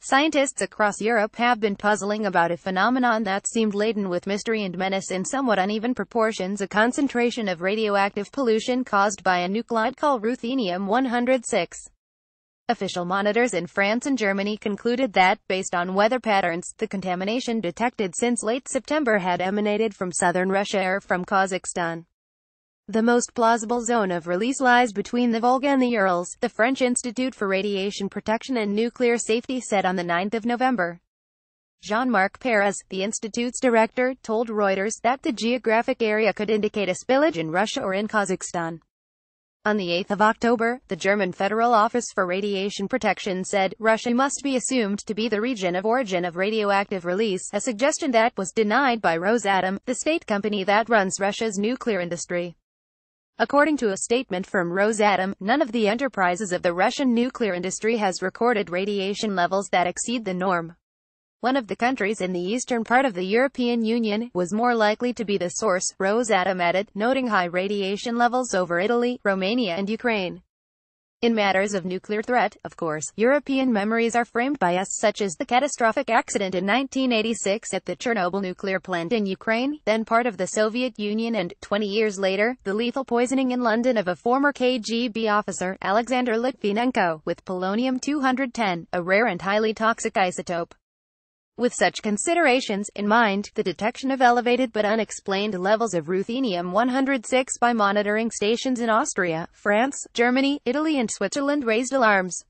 Scientists across Europe have been puzzling about a phenomenon that seemed laden with mystery and menace in somewhat uneven proportions: a concentration of radioactive pollution caused by a nuclide called ruthenium-106. Official monitors in France and Germany concluded that, based on weather patterns, the contamination detected since late September had emanated from southern Russia or from Kazakhstan. The most plausible zone of release lies between the Volga and the Urals, the French Institute for Radiation Protection and Nuclear Safety said on the 9th of November. Jean-Marc Perez, the institute's director, told Reuters that the geographic area could indicate a spillage in Russia or in Kazakhstan. On the 8th of October, the German Federal Office for Radiation Protection said, Russia must be assumed to be the region of origin of radioactive release, a suggestion that was denied by Rosatom, the state company that runs Russia's nuclear industry. According to a statement from Rosatom, none of the enterprises of the Russian nuclear industry has recorded radiation levels that exceed the norm. One of the countries in the eastern part of the European Union was more likely to be the source, Rosatom added, noting high radiation levels over Italy, Romania and Ukraine. In matters of nuclear threat, of course, European memories are framed by us, such as the catastrophic accident in 1986 at the Chernobyl nuclear plant in Ukraine, then part of the Soviet Union, and, 20 years later, the lethal poisoning in London of a former KGB officer, Alexander Litvinenko, with polonium-210, a rare and highly toxic isotope. With such considerations in mind, the detection of elevated but unexplained levels of ruthenium-106 by monitoring stations in Austria, France, Germany, Italy and Switzerland raised alarms.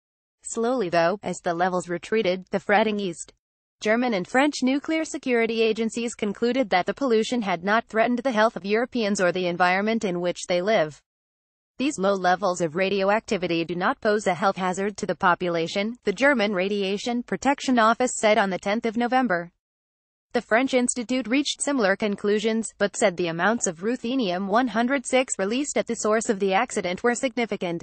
Slowly though, as the levels retreated, the fretting eased. German and French nuclear security agencies concluded that the pollution had not threatened the health of Europeans or the environment in which they live. These low levels of radioactivity do not pose a health hazard to the population, the German Radiation Protection Office said on the 10th of November. The French Institute reached similar conclusions, but said the amounts of ruthenium-106 released at the source of the accident were significant.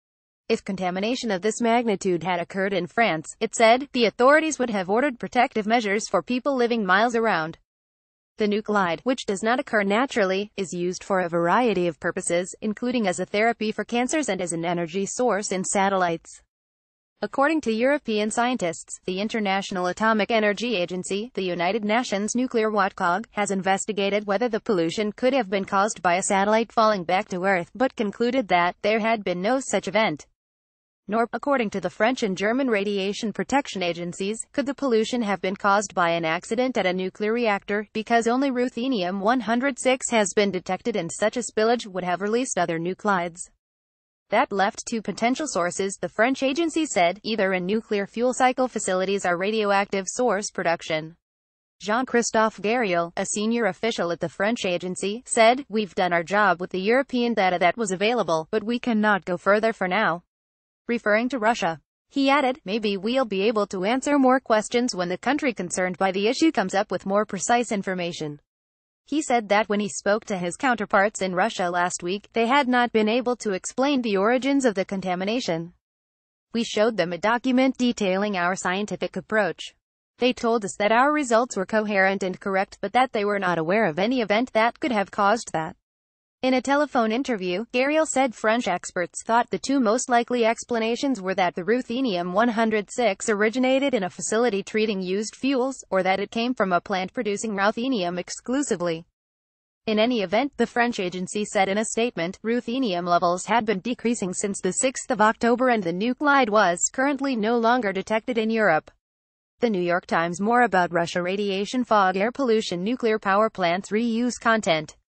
If contamination of this magnitude had occurred in France, it said, the authorities would have ordered protective measures for people living miles around. The nuclide, which does not occur naturally, is used for a variety of purposes, including as a therapy for cancers and as an energy source in satellites. According to European scientists, the International Atomic Energy Agency, the United Nations Nuclear Watchdog, has investigated whether the pollution could have been caused by a satellite falling back to Earth, but concluded that there had been no such event. Nor, according to the French and German radiation protection agencies, could the pollution have been caused by an accident at a nuclear reactor, because only ruthenium-106 has been detected and such a spillage would have released other nuclides. That left two potential sources, the French agency said, either in nuclear fuel cycle facilities or radioactive source production. Jean-Christophe Gariel, a senior official at the French agency, said, "We've done our job with the European data that was available, but we cannot go further for now." Referring to Russia. He added, "Maybe we'll be able to answer more questions when the country concerned by the issue comes up with more precise information." He said that when he spoke to his counterparts in Russia last week, they had not been able to explain the origins of the contamination. "We showed them a document detailing our scientific approach. They told us that our results were coherent and correct, but that they were not aware of any event that could have caused that." In a telephone interview, Gariel said French experts thought the two most likely explanations were that the ruthenium-106 originated in a facility treating used fuels, or that it came from a plant producing ruthenium exclusively. In any event, the French agency said in a statement, ruthenium levels had been decreasing since the 6th of October and the nuclide was currently no longer detected in Europe. The New York Times. More about Russia: radiation, fog, air pollution, nuclear power plants reuse content.